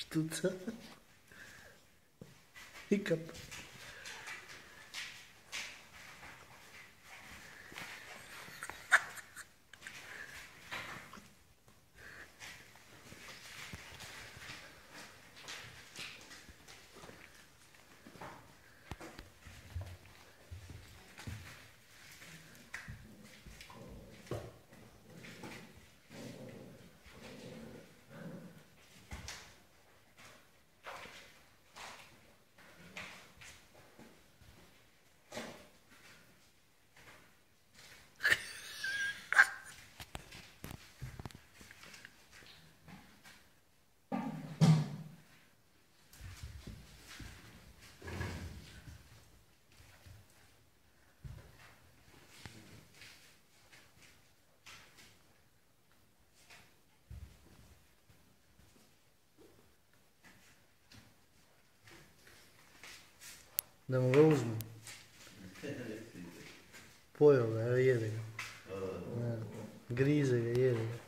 Štuca. Hikap. Da mu ga uzmu. Pojeo ga, evo jede ga. Grize ga, jede ga.